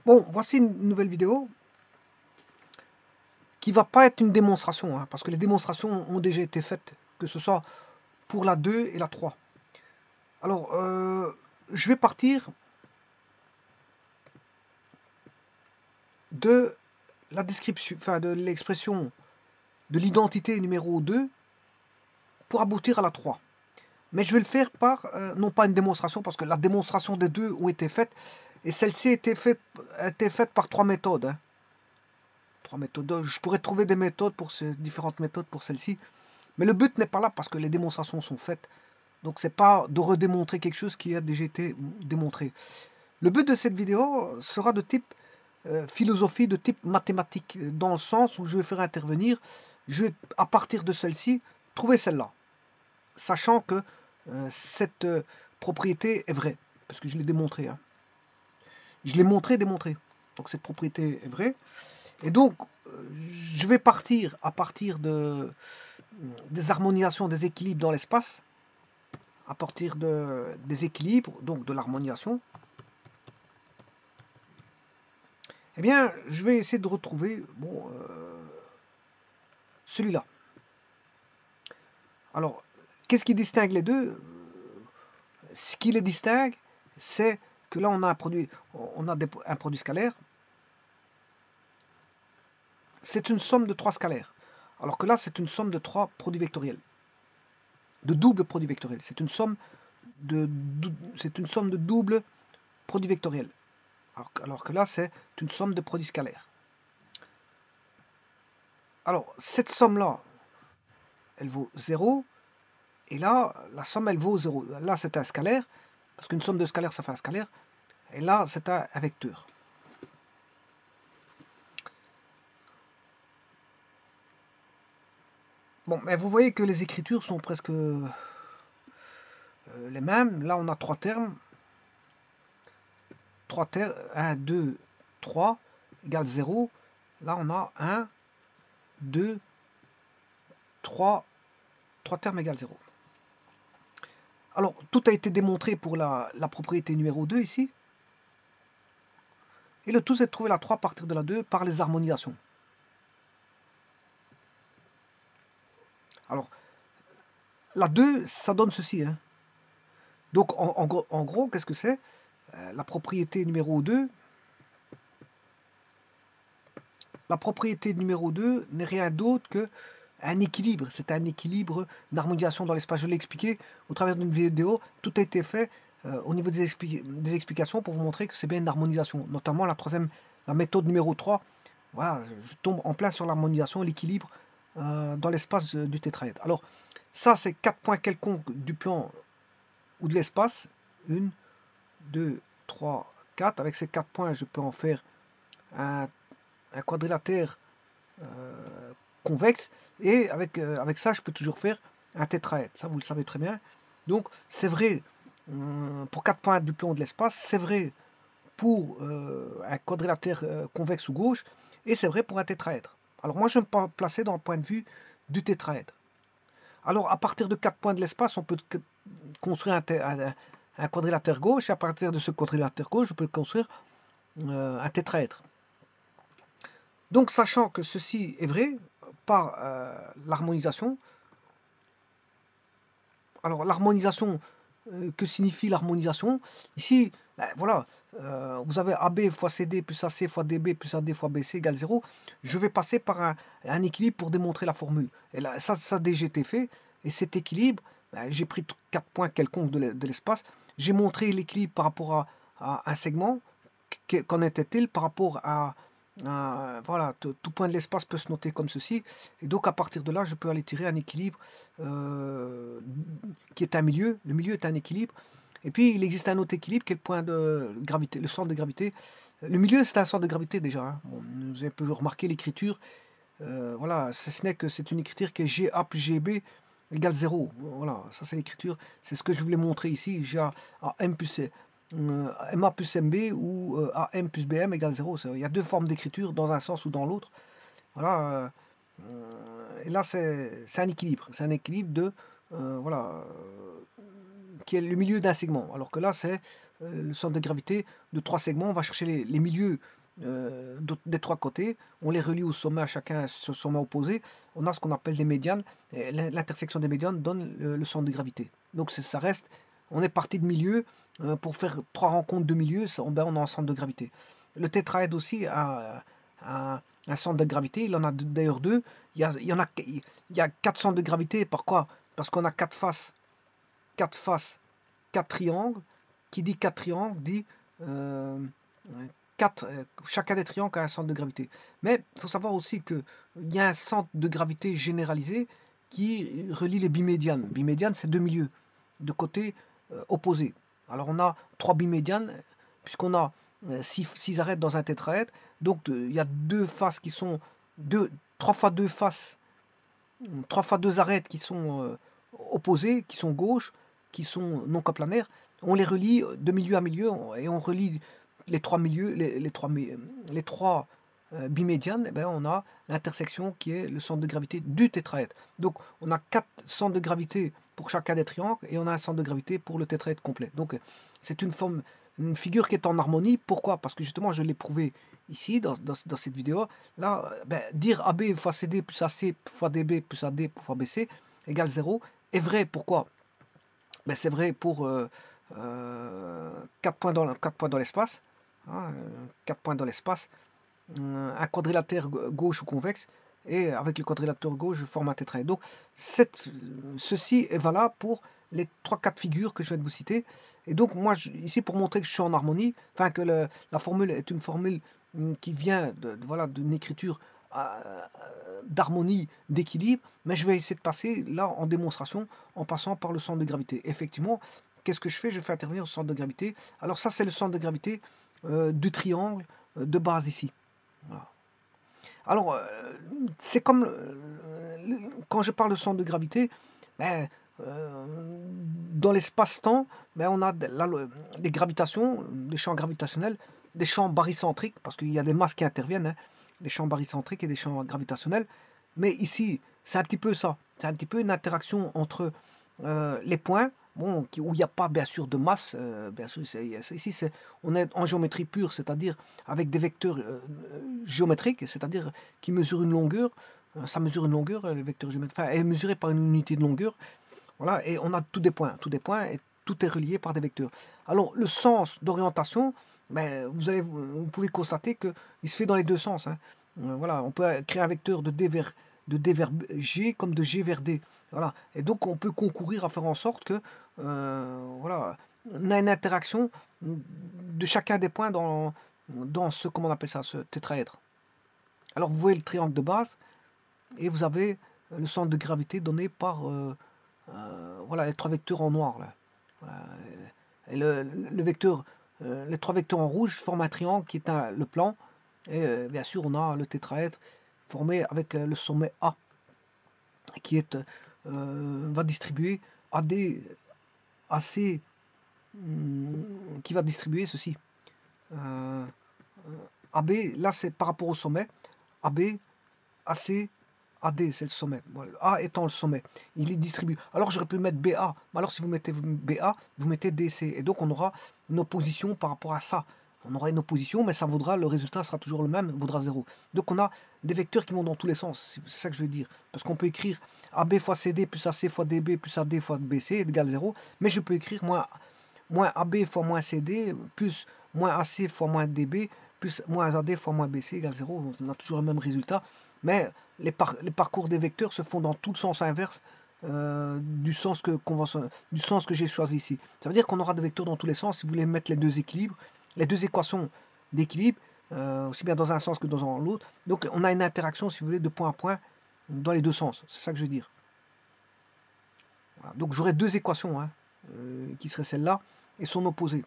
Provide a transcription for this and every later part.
Bon, voici une nouvelle vidéo qui va pas être une démonstration, hein, parce que les démonstrations ont déjà été faites, que ce soit pour la 2 et la 3. Alors, je vais partir de la description, enfin de l'expression de l'identité numéro 2 pour aboutir à la 3. Mais je vais le faire par, non pas une démonstration, parce que la démonstration des deux ont été faites, et celle-ci a été faite par 3 méthodes. Hein. 3 méthodes. Je pourrais trouver des méthodes pour ces différentes méthodes pour celle-ci. Mais le but n'est pas là parce que les démonstrations sont faites. Donc c'est pas de redémontrer quelque chose qui a déjà été démontré. Le but de cette vidéo sera de type philosophie, de type mathématique, dans le sens où je vais faire intervenir, je vais à partir de celle-ci trouver celle-là, sachant que cette propriété est vraie, parce que je l'ai démontré. Hein. Je l'ai montré, démontré. Donc cette propriété est vraie. Et donc je vais partir à partir des harmonisations, des équilibres dans l'espace, à partir des équilibres, donc de l'harmonisation, eh bien, je vais essayer de retrouver celui-là. Alors, qu'est-ce qui distingue les deux? Ce qui les distingue, c'est que là, on a un produit scalaire. C'est une somme de 3 scalaires. Alors que là, c'est une somme de 3 produits vectoriels. De double produit vectoriel. C'est une somme de double produit vectoriel. Alors que là, c'est une somme de produits scalaires. Alors, cette somme-là, elle vaut 0. Et là, la somme, elle vaut 0. Là, c'est un scalaire, parce qu'une somme de scalaires, ça fait un scalaire. Et là, c'est un vecteur. Bon, mais vous voyez que les écritures sont presque les mêmes. Là, on a 3 termes. 3 termes, 1, 2, 3, égale 0. Là, on a 1, 2, 3, 3 termes égale 0. Alors, tout a été démontré pour la propriété numéro 2 ici. Et le tout, c'est de trouver la 3 à partir de la 2 par les harmonisations. Alors, la 2, ça donne ceci. Hein. Donc, en gros, qu'est-ce que c'est? La propriété numéro 2. La propriété numéro 2 n'est rien d'autre qu'un équilibre. C'est un équilibre, une harmonisation dans l'espace. Je l'ai expliqué au travers d'une vidéo. Tout a été fait au niveau des explications pour vous montrer que c'est bien une harmonisation. Notamment la méthode numéro 3. Voilà, je tombe en plein sur l'harmonisation et l'équilibre dans l'espace du tétraèdre. Alors, ça, c'est 4 points quelconques du plan ou de l'espace. 1, 2, 3, 4. Avec ces 4 points, je peux en faire un quadrilatère convexe. Et avec ça, je peux toujours faire un tétraèdre. Ça, vous le savez très bien. Donc, c'est vrai pour 4 points du plan de l'espace. C'est vrai pour un quadrilatère convexe ou gauche. Et c'est vrai pour un tétraèdre. Alors, moi, je vais me placer dans le point de vue du tétraèdre. Alors, à partir de 4 points de l'espace, on peut construire un quadrilatère gauche. Et à partir de ce quadrilatère gauche, je peux construire un tétraèdre. Donc, sachant que ceci est vrai par l'harmonisation, alors l'harmonisation, que signifie l'harmonisation? Ici, ben, voilà, vous avez AB fois CD plus AC fois DB plus AD fois BC égale 0. Je vais passer par un équilibre pour démontrer la formule. Et là, ça a déjà été fait. Et cet équilibre, ben, j'ai pris 4 points quelconques de l'espace. J'ai montré l'équilibre par rapport à un segment. Qu'en était-il par rapport à voilà, tout point de l'espace peut se noter comme ceci, et donc à partir de là, je peux aller tirer un équilibre qui est un milieu. Le milieu est un équilibre, et puis il existe un autre équilibre qui est le point de gravité, le centre de gravité. Le milieu, c'est un centre de gravité déjà. Hein. Bon, vous avez pu remarquer l'écriture. Voilà, ce n'est que c'est une écriture qui est GA plus GB égale 0. Voilà, ça c'est l'écriture. C'est ce que je voulais montrer ici. GA à M plus MA plus MB ou AM plus BM égale 0. Il y a deux formes d'écriture dans un sens ou dans l'autre. Voilà. Et là, c'est un équilibre. C'est un équilibre de voilà, qui est le milieu d'un segment. Alors que là, c'est le centre de gravité de 3 segments. On va chercher les milieux des 3 côtés. On les relie au sommet, à chacun ce sommet opposé. On a ce qu'on appelle des médianes. L'intersection des médianes donne le centre de gravité. Donc ça reste, on est parti de milieu. Pour faire 3 rencontres de milieu, on a un centre de gravité. Le tétraèdre aussi a un centre de gravité. Il en a d'ailleurs 2. Il y a 4 centres de gravité. Pourquoi? Parce qu'on a 4 faces. 4 triangles. Qui dit 4 triangles dit 4, chacun des triangles a un centre de gravité. Mais il faut savoir aussi qu'il y a un centre de gravité généralisé qui relie les bimédianes. Bimédianes, c'est 2 milieux de côtés opposés. Alors on a 3 bimédianes, puisqu'on a 6 arêtes dans un tétraèdre. Donc il y a 2 faces qui sont 3 fois 2 faces, 3 fois 2 arêtes qui sont opposées, qui sont gauches, qui sont non coplanaires. On les relie de milieu à milieu et on relie les 3 milieux, les 3 bimédianes. On a l'intersection qui est le centre de gravité du tétraèdre. Donc on a 4 centres de gravité pour chacun des triangles et on a un centre de gravité pour le tétraèdre complet. Donc c'est une figure qui est en harmonie. Pourquoi? Parce que justement je l'ai prouvé ici dans cette vidéo. Là, dire AB fois CD plus AC fois DB plus AD fois BC égale 0 est vrai. Pourquoi? C'est vrai pour 4 points dans l'espace. 4 points dans l'espace. Un quadrilatère gauche ou convexe. Et avec le quadrilatère gauche, je forme un tétraèdre. Donc, ceci est valable pour les 3-4 figures que je viens de vous citer. Et donc, moi, ici, pour montrer que je suis en harmonie, enfin que la formule est une formule qui vient d'une écriture d'harmonie, d'équilibre, mais je vais essayer de passer là en démonstration en passant par le centre de gravité. Effectivement, qu'est-ce que je fais? Je fais intervenir le centre de gravité. Alors ça, c'est le centre de gravité du triangle de base ici. Voilà. Alors, c'est comme quand je parle de centre de gravité, dans l'espace-temps, on a des gravitations, des champs gravitationnels, des champs barycentriques, parce qu'il y a des masses qui interviennent, des champs barycentriques et des champs gravitationnels. Mais ici, c'est un petit peu ça. C'est un petit peu une interaction entre les points, où il n'y a pas bien sûr de masse. Bien sûr, ici, on est en géométrie pure, c'est-à-dire avec des vecteurs géométriques, c'est-à-dire qui mesurent une longueur. Ça mesure une longueur, le vecteur géométrique, est mesuré par une unité de longueur. Voilà, et on a tous des points, et tout est relié par des vecteurs. Alors, le sens d'orientation, vous pouvez constater qu'il se fait dans les deux sens. Voilà, on peut créer un vecteur de D vers G comme de G vers D. Voilà, et donc on peut concourir à faire en sorte que voilà, on a une interaction de chacun des points dans ce, comment on appelle ça, ce tétraèdre. Alors vous voyez le triangle de base et vous avez le centre de gravité donné par voilà, les 3 vecteurs en noir là. Voilà. Et le vecteur, les 3 vecteurs en rouge forment un triangle qui est le plan. Et bien sûr, on a le tétraèdre formé avec le sommet A qui est, va distribuer AD, AC, qui va distribuer ceci. AB, là c'est par rapport au sommet. AB, AC, AD, c'est le sommet. Voilà. A étant le sommet, il est distribué. Alors j'aurais pu mettre BA, mais alors si vous mettez BA, vous mettez DC. Et donc on aura une opposition par rapport à ça. On aura une opposition, mais ça vaudra, le résultat sera toujours le même, vaudra 0. Donc on a des vecteurs qui vont dans tous les sens, c'est ça que je veux dire. Parce qu'on peut écrire AB fois CD plus AC fois DB plus AD fois BC égale 0, mais je peux écrire moins AB fois moins CD plus moins AC fois moins DB plus moins AD fois moins BC égale 0. On a toujours le même résultat. Mais les parcours des vecteurs se font dans tout le sens inverse du sens que j'ai choisi ici. Ça veut dire qu'on aura des vecteurs dans tous les sens. Si vous voulez mettre les deux équilibres, les deux équations d'équilibre, aussi bien dans un sens que dans l'autre. Donc on a une interaction, si vous voulez, de point à point dans les deux sens. C'est ça que je veux dire. Voilà. Donc j'aurai deux équations qui seraient celle-là et son opposé.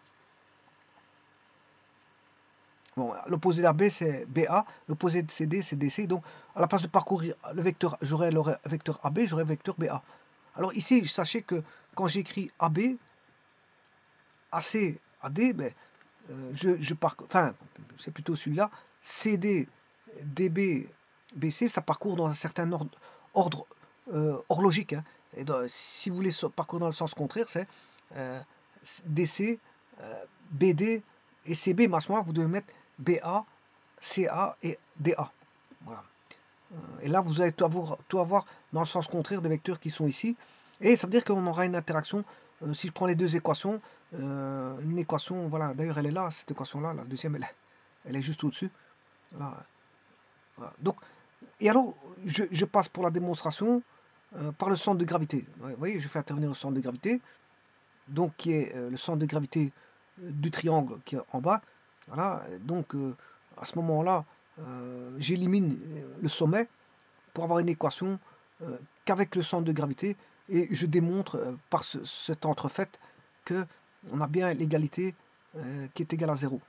Bon, l'opposé d'AB c'est BA, l'opposé de CD c'est DC. Donc à la place de parcourir le vecteur, j'aurai le vecteur AB, j'aurai le vecteur BA. Alors ici, sachez que quand j'écris AB, AC, AD, enfin, c'est plutôt celui-là, CD, DB, BC, ça parcourt dans un certain ordre horlogique. Et si vous voulez parcourir dans le sens contraire, c'est DC, BD et CB, mais à ce moment-là, vous devez mettre BA, CA et DA. Voilà. Et là, vous allez tout avoir dans le sens contraire des vecteurs qui sont ici. Et ça veut dire qu'on aura une interaction. Si je prends les deux équations, une équation, voilà, d'ailleurs elle est là, cette équation-là, la deuxième, elle est juste au-dessus. Voilà. Voilà. Donc, et alors, je passe pour la démonstration par le centre de gravité. Vous voyez, je fais intervenir le centre de gravité, donc qui est le centre de gravité du triangle qui est en bas. Voilà, donc à ce moment-là, j'élimine le sommet pour avoir une équation qu'avec le centre de gravité, et je démontre par cet entrefait que on a bien l'égalité qui est égale à 0.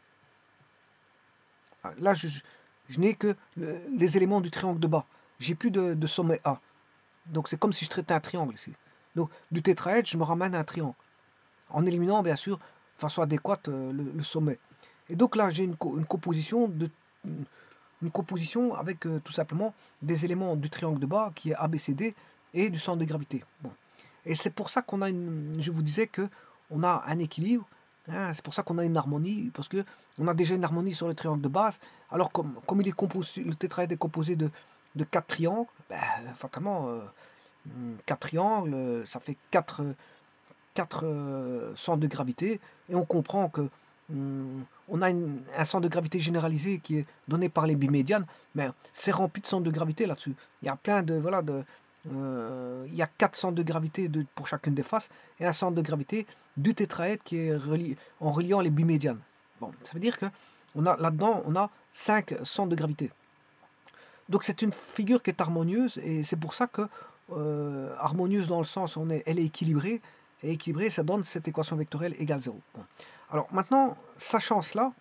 Là, je n'ai que les éléments du triangle de bas. J'ai plus de sommet A. Donc c'est comme si je traitais un triangle ici. Donc du tétraèdre, je me ramène à un triangle. En éliminant bien sûr, de façon adéquate, le sommet. Et donc là, j'ai une composition avec tout simplement des éléments du triangle de bas qui est ABCD et du centre de gravité. Bon. Et c'est pour ça qu'on a je vous disais que on a un équilibre, hein, c'est pour ça qu'on a une harmonie, parce que on a déjà une harmonie sur le triangle de base. Alors comme il est composé, le tétraèdre est composé de 4 triangles, ben, fatalement 4 triangles, ça fait 4 centres de gravité, et on comprend que on a un centre de gravité généralisé qui est donné par les bimédianes, mais c'est rempli de centres de gravité là-dessus. Il y a plein de, voilà, il y a 4 centres de gravité pour chacune des faces, et un centre de gravité du tétraèdre qui est en reliant les bimédianes. Bon, ça veut dire que là-dedans, on a 5 centres de gravité. Donc c'est une figure qui est harmonieuse, et c'est pour ça que harmonieuse dans le sens où elle est équilibrée, et équilibrée, ça donne cette équation vectorielle égale 0. Bon. Alors maintenant, sachant cela,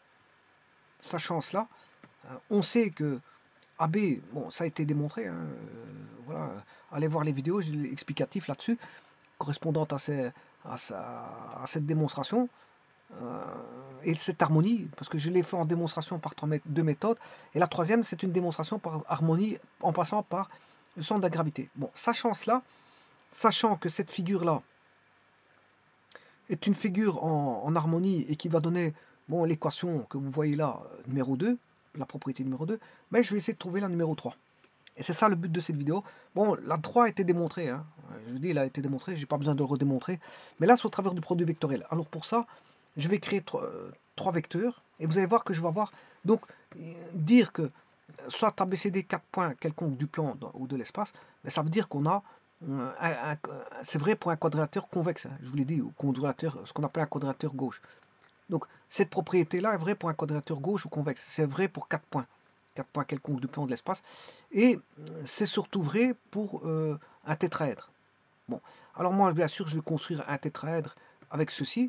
on sait que AB, bon, ça a été démontré, hein, voilà, allez voir les vidéos explicatives là-dessus, correspondantes à cette démonstration, et cette harmonie, parce que je l'ai fait en démonstration par deux méthodes, et la troisième, c'est une démonstration par harmonie en passant par le centre de la gravité. Bon, sachant cela, sachant que cette figure-là est une figure en harmonie et qui va donner bon, l'équation que vous voyez là, numéro 2, la propriété numéro 2, mais je vais essayer de trouver la numéro 3. Et c'est ça le but de cette vidéo. Bon, la 3 a été démontrée, hein. Je vous dis, elle a été démontrée, j'ai pas besoin de le redémontrer. Mais là, c'est au travers du produit vectoriel. Alors pour ça, je vais créer 3 vecteurs, et vous allez voir que je vais avoir, donc, dire que soit ABCD 4 points quelconques du plan ou de l'espace, mais ça veut dire qu'on a, c'est vrai pour un quadrilatère convexe, hein, je vous l'ai dit, ce qu'on appelle un quadrilatère gauche. Donc cette propriété-là est vraie pour un quadrilatère gauche ou convexe, c'est vrai pour 4 points. 4 points quelconques du plan de l'espace, et c'est surtout vrai pour un tétraèdre. Bon, alors moi, bien sûr, je vais construire un tétraèdre avec ceci.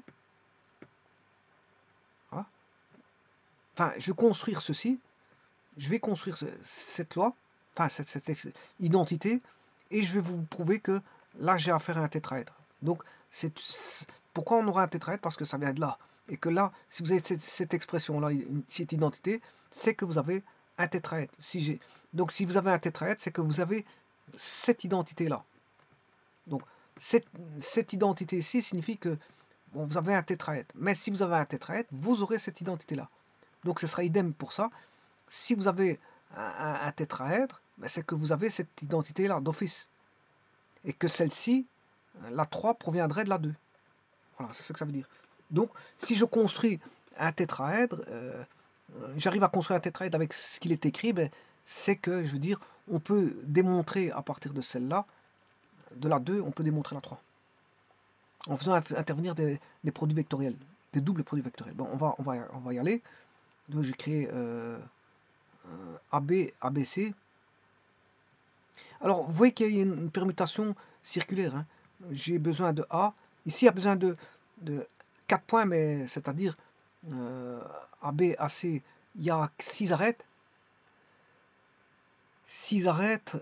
Voilà. Enfin, je vais construire ceci, je vais construire cette loi, enfin cette identité, et je vais vous prouver que là, j'ai affaire à un tétraèdre. Donc, pourquoi on aura un tétraèdre? Parce que ça vient de là. Et que là, si vous avez cette expression-là, cette identité, c'est que vous avez un tétraèdre. Donc, si vous avez un tétraèdre, c'est que vous avez cette identité-là. Donc, cette identité-ci signifie que bon, vous avez un tétraèdre. Mais si vous avez un tétraèdre, vous aurez cette identité-là. Donc, ce sera idem pour ça. Si vous avez un tétraèdre, ben, c'est que vous avez cette identité-là d'office. Et que celle-ci, la 3, proviendrait de la 2. Voilà, c'est ce que ça veut dire. Donc, si je construis un tétraèdre, j'arrive à construire un tétraèdre avec ce qu'il est écrit, ben, c'est que, je veux dire, on peut démontrer à partir de celle-là, de la 2, on peut démontrer la 3. En faisant intervenir des produits vectoriels, des doubles produits vectoriels. Bon, on va y aller. Donc, j'ai créé AB, ABC. Alors, vous voyez qu'il y a une permutation circulaire. Hein. J'ai besoin de A. Ici, il y a besoin de 4 points, mais c'est-à-dire AB, AC, il y a 6 arêtes. 6 arêtes.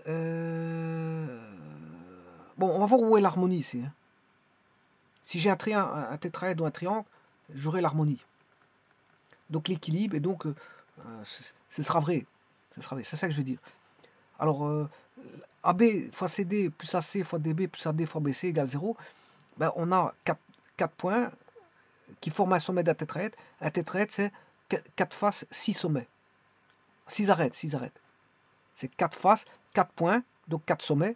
Bon, on va voir où est l'harmonie ici. Hein. Si j'ai un tétraèdre ou un triangle, j'aurai l'harmonie. Donc l'équilibre, et donc ce sera vrai. C'est ça que je veux dire. Alors, AB fois CD plus AC fois DB plus AD fois BC égale 0. Ben, on a 4 points qui forment un sommet d'un tétraèdre. Un tétraèdre, c'est 4 faces, 6 sommets. 6 arêtes, 6 arêtes. C'est 4 faces, 4 points, donc 4 sommets,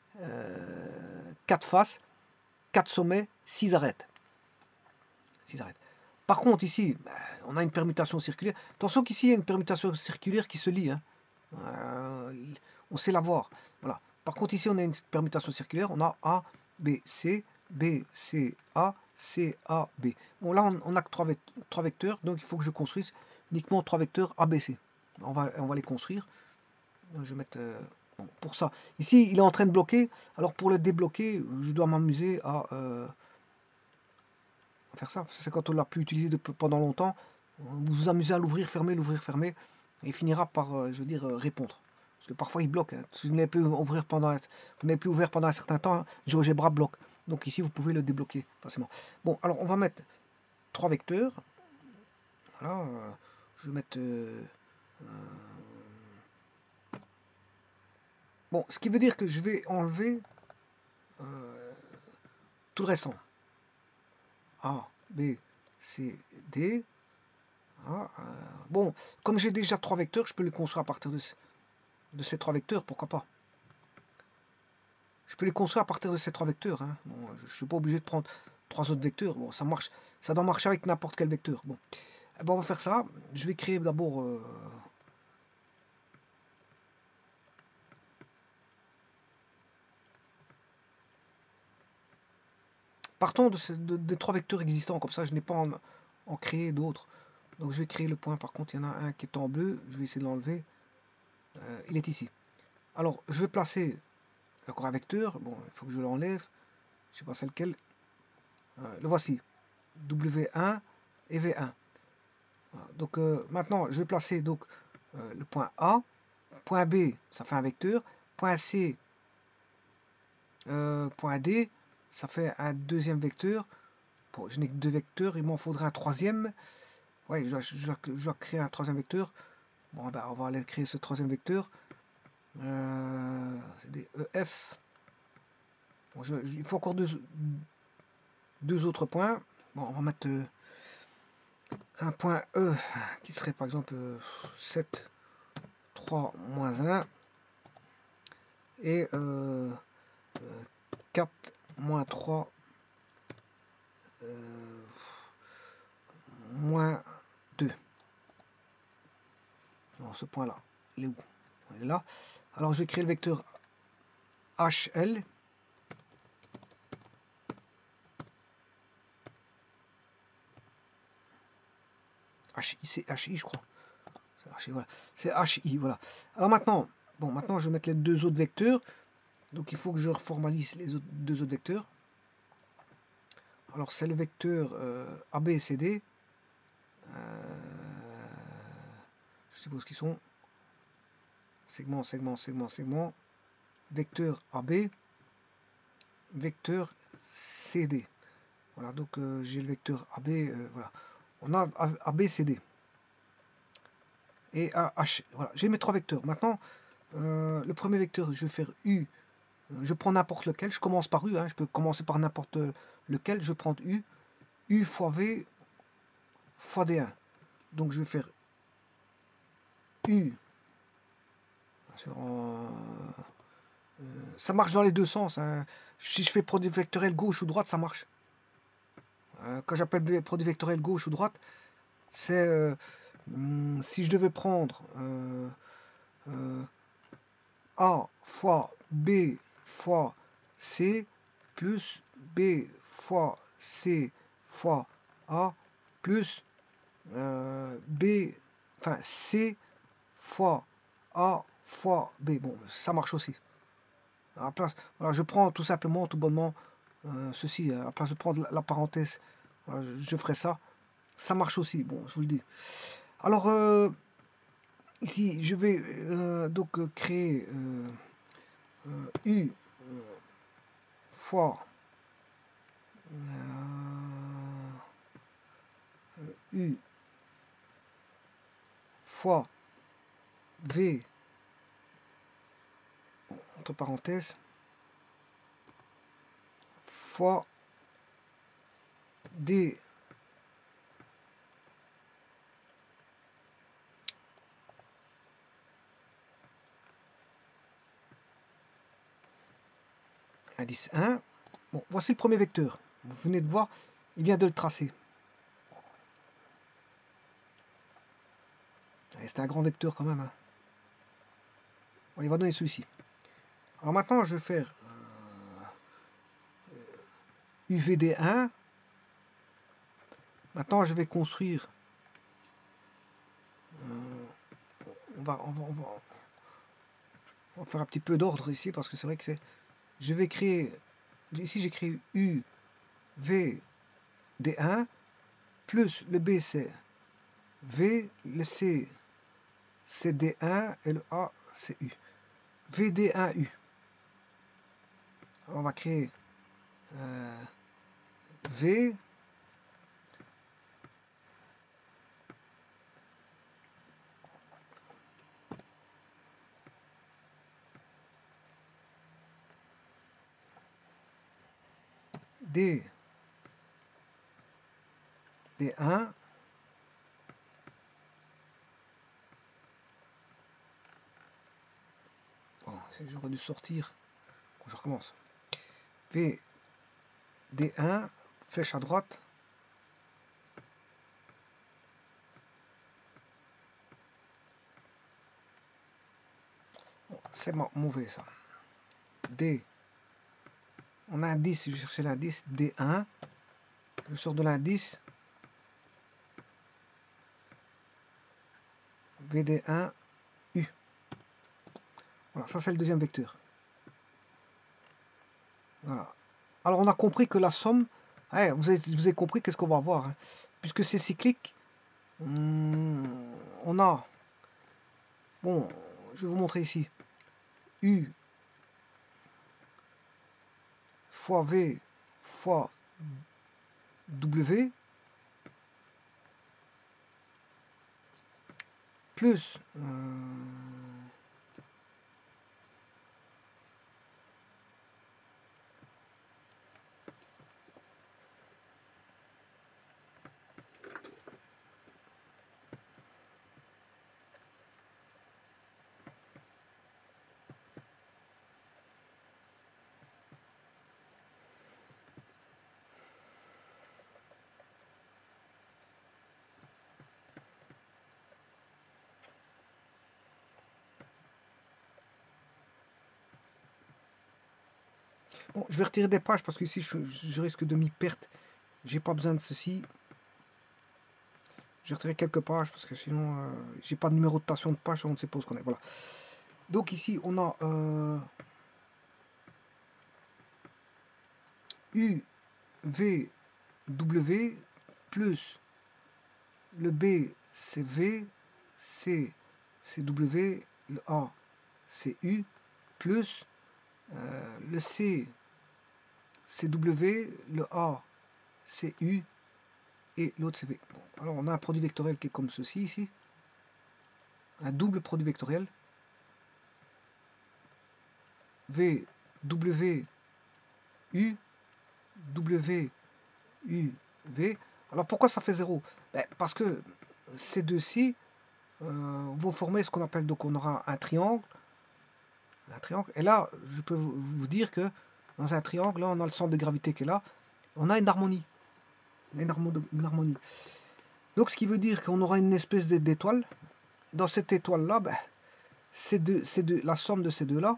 4 faces, 4 sommets, 6 arêtes. 6 arêtes. Par contre, ici, on a une permutation circulaire. Attention qu'ici, il y a une permutation circulaire qui se lit. Hein. On sait la voir. Voilà. Par contre, ici, on a une permutation circulaire. On a A, B, C, A, C, A, B. Bon, là, on a que 3 vecteurs, donc il faut que je construise uniquement 3 vecteurs A, B, C. On va les construire. Donc, je vais mettre... bon, pour ça. Ici, il est en train de bloquer. Alors, pour le débloquer, je dois m'amuser à... faire ça, c'est quand on l'a pu utiliser pendant longtemps, vous vous amusez à l'ouvrir, fermer, et il finira par, je veux dire, répondre. Parce que parfois il bloque. Hein. Si vous n'avez plus ouvert pendant, un certain temps, hein, GeoGebra bloque. Donc ici vous pouvez le débloquer facilement. Bon, alors on va mettre 3 vecteurs. Voilà, je vais mettre. Bon, ce qui veut dire que je vais enlever tout le restant. A, B, C, D. Ah, bon, comme j'ai déjà 3 vecteurs, je peux les construire à partir de ces 3 vecteurs, pourquoi pas. Je peux les construire à partir de ces 3 vecteurs. Hein. Bon, je ne suis pas obligé de prendre 3 autres vecteurs. Bon, ça marche, ça doit marcher avec n'importe quel vecteur. Bon, eh ben, on va faire ça. Je vais créer d'abord... partons des 3 vecteurs existants, comme ça je n'ai pas en créer d'autres. Donc je vais créer le point, par contre il y en a un qui est en bleu, je vais essayer de l'enlever. Il est ici. Alors je vais placer encore un vecteur, bon il faut que je l'enlève, je ne sais pas c'est lequel. Le voici, W1 et V1. Voilà. Donc maintenant je vais placer donc, le point A, point B ça fait un vecteur, point C, point D ça fait un deuxième vecteur. Bon, je n'ai que 2 vecteurs, il m'en faudra un troisième. Ouais, je dois créer un troisième vecteur. Bon, ben, on va aller créer ce troisième vecteur. C'est des EF. Bon, il faut encore deux autres points. Bon, on va mettre un point E qui serait par exemple 7, 3, moins 1. Et 4, moins 3, moins 2. Alors, ce point-là, il est où? Il est là. Alors, je vais créer le vecteur HL. HI, c'est HI, je crois. C'est HI, voilà. Alors maintenant, bon, maintenant je vais mettre les 2 autres vecteurs. Donc il faut que je reformalise les 2 autres vecteurs. Alors c'est le vecteur ABCD. Je suppose qu'ils sont segment, segment, segment, segment. Vecteur AB, vecteur CD. Voilà, donc j'ai le vecteur AB, voilà. On a ABCD. Et H. Voilà, j'ai mes 3 vecteurs. Maintenant, le premier vecteur, je vais faire U. Je prends n'importe lequel. Je commence par U. Hein, je peux commencer par n'importe lequel. Je prends U. U fois V fois D1. Donc je vais faire U. Ça marche dans les deux sens. Hein. Si je fais produit vectoriel gauche ou droite, ça marche. Quand j'appelle produit vectoriel gauche ou droite, c'est si je devais prendre A fois B fois C plus B fois C fois A plus B, enfin C fois A fois B. Bon, ça marche aussi. À la place, voilà, je prends tout simplement, tout bonnement, ceci. À la place de prendre la parenthèse, voilà, je ferai ça. Ça marche aussi, bon, je vous le dis. Alors, ici, je vais donc créer U fois U fois V, entre parenthèses, fois D indice 1. Bon, voici le premier vecteur. Vous venez de voir, il vient de le tracer. C'est un grand vecteur quand même. Hein. Bon, il va donner celui-ci. Alors maintenant, je vais faire UVD1. Maintenant, je vais construire. On va faire un petit peu d'ordre ici parce que c'est vrai que c'est. Je vais créer. Ici, j'ai créé UVD1 plus le B c'est V, le C c'est D1 et le A c'est U. VD1U. On va créer V D D1 bon, j'aurais dû sortir. Je recommence. V D1 flèche à droite. Bon, c'est mauvais ça. D. On a un 10, je cherchais l'indice D1. Je sors de l'indice VD1 U. Voilà, ça c'est le deuxième vecteur. Voilà. Alors on a compris que la somme, vous avez compris qu'est-ce qu'on va avoir. Hein. Puisque c'est cyclique, on a, bon, je vais vous montrer ici, U fois V fois W plus bon, je vais retirer des pages parce que ici je risque de m'y perdre. J'ai pas besoin de ceci. Je vais retirer quelques pages parce que sinon j'ai pas de numérotation de page, on ne sait pas où ce qu'on est. Voilà. Donc ici on a U V W plus le B c'est V, C c'est W, le A c'est U plus le C c'est W, le A c'est U et l'autre c'est V. Bon, alors on a un produit vectoriel qui est comme ceci ici, un double produit vectoriel V W U W U V. Alors pourquoi ça fait 0? Ben, parce que ces deux-ci vont former ce qu'on appelle, donc on aura un triangle, et là je peux vous dire que dans un triangle, là on a le centre de gravité qui est là, on a une harmonie. Une harmonie. Donc ce qui veut dire qu'on aura une espèce d'étoile. Dans cette étoile-là, ben, la somme de ces deux-là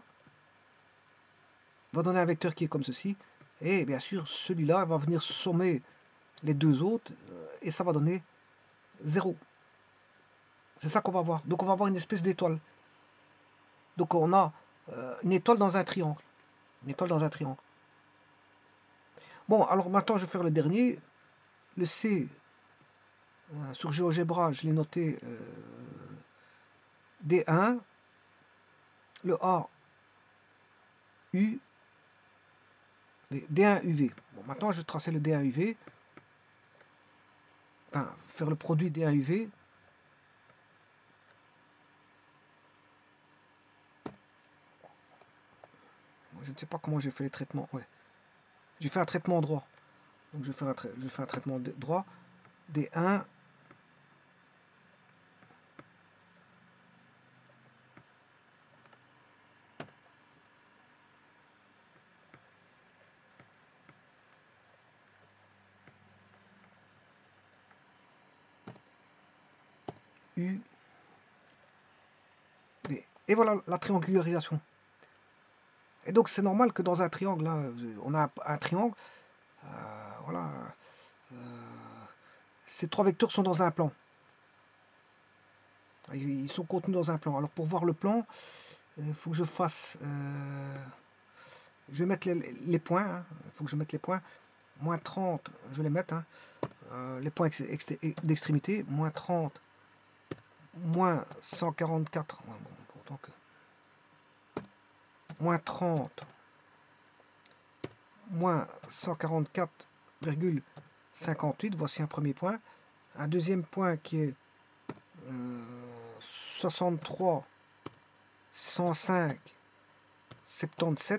va donner un vecteur qui est comme ceci. Et bien sûr, celui-là va venir sommer les deux autres et ça va donner 0. C'est ça qu'on va voir. Donc on va avoir une espèce d'étoile. Donc on a une étoile dans un triangle. Une étoile dans un triangle. Bon, alors maintenant je vais faire le dernier. Le C, sur GeoGebra, je l'ai noté D1. Le A, U, D1 UV. Bon, maintenant je vais tracer le D1 UV. Enfin, faire le produit D1 UV. Je ne sais pas comment j'ai fait les traitements. Ouais. J'ai fait un traitement droit. Donc je fais un traitement droit. D1. U. D. Et voilà la triangularisation. Et donc c'est normal que dans un triangle, là, on a un triangle, voilà, ces trois vecteurs sont dans un plan. Ils sont contenus dans un plan. Alors pour voir le plan, il faut que je fasse... je vais mettre les points. Il faut que je mette les points. Moins 30, je vais les mettre. Les points d'extrémité. Moins 30. Moins 144. Bon, autant que... Moins 30. Moins 144,58. Voici un premier point. Un deuxième point qui est 63, 105, 77.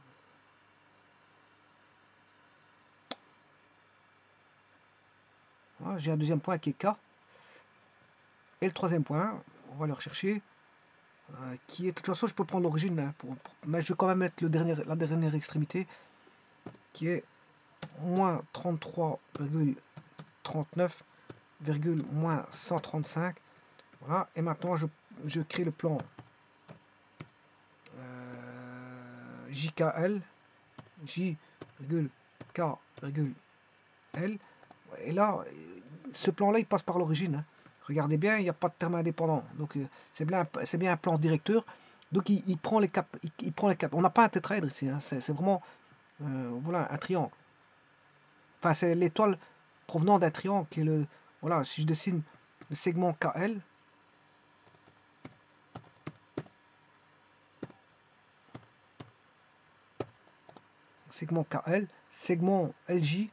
Voilà, j'ai un deuxième point qui est K. Et le troisième point, on va le rechercher, qui est, de toute façon, je peux prendre l'origine, hein, mais je vais quand même mettre la dernière extrémité, qui est moins 33,39, moins 135. Voilà, et maintenant je crée le plan JKL, J,K,L. Et là, ce plan-là, il passe par l'origine. Hein. Regardez bien, il n'y a pas de terme indépendant. Donc, c'est bien un plan directeur. Donc, il prend les quatre. Il prend les quatre. On n'a pas un tétraèdre ici. Hein. C'est vraiment voilà, un triangle. Enfin, c'est l'étoile provenant d'un triangle qui est le. Voilà, si je dessine le segment KL. Segment KL, segment LJ.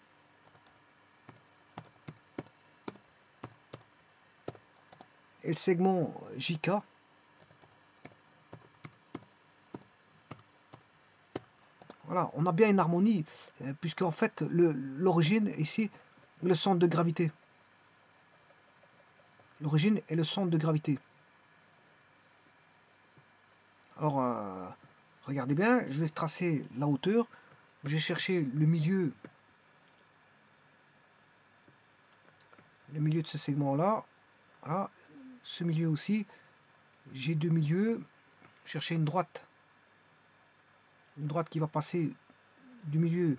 Et le segment JK. Voilà, on a bien une harmonie, puisque en fait, l'origine, ici, le centre de gravité. L'origine est le centre de gravité. Alors, regardez bien, je vais tracer la hauteur. Je vais chercher le milieu de ce segment-là. Voilà, ce milieu aussi. J'ai deux milieux. Chercher une droite. Une droite qui va passer du milieu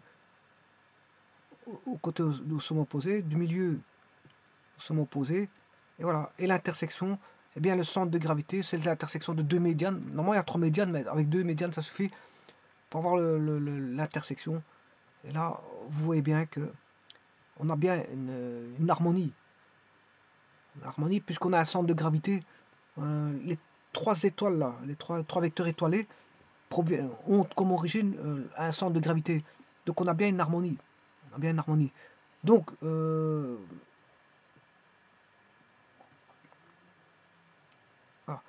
au côté au sommet opposé, du milieu au sommet opposé. Et voilà. Et l'intersection, eh bien le centre de gravité, c'est l'intersection de deux médianes. Normalement, il y a trois médianes, mais avec deux médianes, ça suffit pour avoir l'intersection. Et là, vous voyez bien que on a bien une harmonie. Une harmonie, puisqu'on a un centre de gravité. Les trois étoiles là, les trois vecteurs étoilés ont comme origine un centre de gravité. Donc on a bien une harmonie. On a bien une harmonie. Donc, voilà.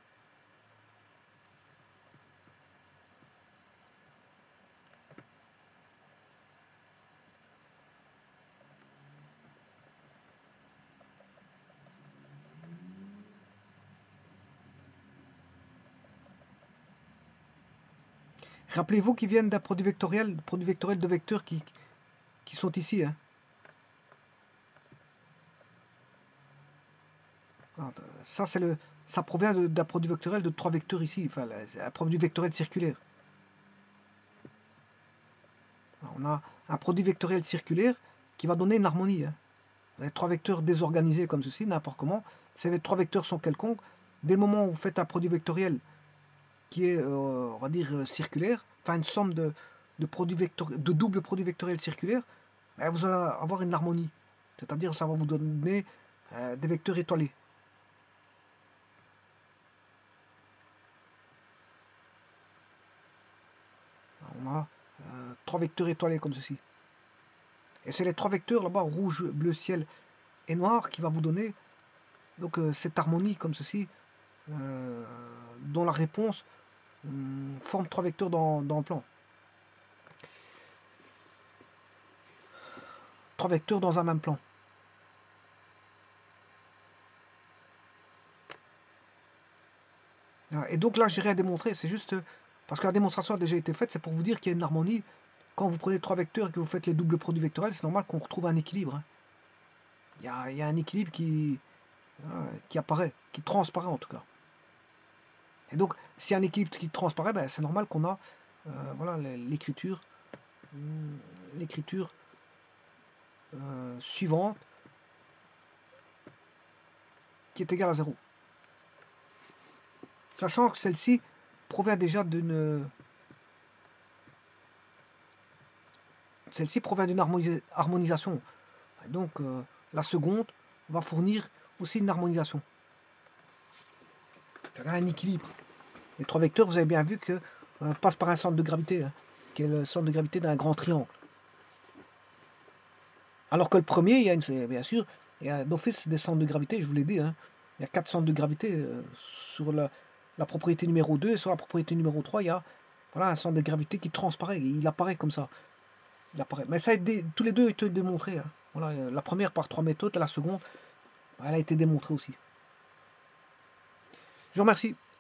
Rappelez-vous qu'ils viennent d'un produit vectoriel de vecteurs qui sont ici. Hein. Ça, ça provient d'un produit vectoriel de trois vecteurs ici. Enfin, un produit vectoriel circulaire. Alors, on a un produit vectoriel circulaire qui va donner une harmonie. Hein. Vous avez trois vecteurs désorganisés comme ceci, n'importe comment. Si les trois vecteurs sont quelconques, dès le moment où vous faites un produit vectoriel qui est, on va dire, circulaire, enfin une somme de doubles produits vectoriels circulaires, ben vous allez avoir une harmonie. C'est-à-dire ça va vous donner des vecteurs étoilés. Alors, on a trois vecteurs étoilés comme ceci. Et c'est les trois vecteurs là-bas, rouge, bleu ciel et noir, qui va vous donner donc, cette harmonie comme ceci, dont la réponse forme trois vecteurs dans le plan. 3 vecteurs dans un même plan. Et donc là, j'ai rien à démontrer, c'est juste parce que la démonstration a déjà été faite, c'est pour vous dire qu'il y a une harmonie. Quand vous prenez 3 vecteurs et que vous faites les doubles produits vectoriels, c'est normal qu'on retrouve un équilibre. Hein. Il y a un équilibre qui apparaît, qui transparaît en tout cas. Et donc, s'il y a un équilibre qui transparaît, ben, c'est normal qu'on a voilà, l'écriture suivante qui est égale à 0. Sachant que celle-ci provient déjà d'une... Celle-ci provient d'une harmonisation. Et donc, la seconde va fournir aussi une harmonisation. Il y a un équilibre. Les 3 vecteurs, vous avez bien vu que passent par un centre de gravité, hein, qui est le centre de gravité d'un grand triangle. Alors que le premier, il y a bien sûr, il y a d'office des centres de gravité, je vous l'ai dit, hein, il y a 4 centres de gravité sur la propriété numéro 2, et sur la propriété numéro 3, il y a voilà, un centre de gravité qui transparaît, il apparaît comme ça. Il apparaît. Mais ça tous les deux ont été démontrés. Hein. Voilà, la première par 3 méthodes, et la seconde, elle a été démontrée aussi. Je vous remercie.